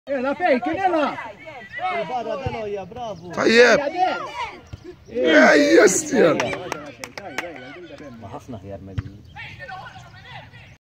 يلا فيك يلا البارة دلويا برافو. طيب يا يستر ما حفنا خيار مدينة.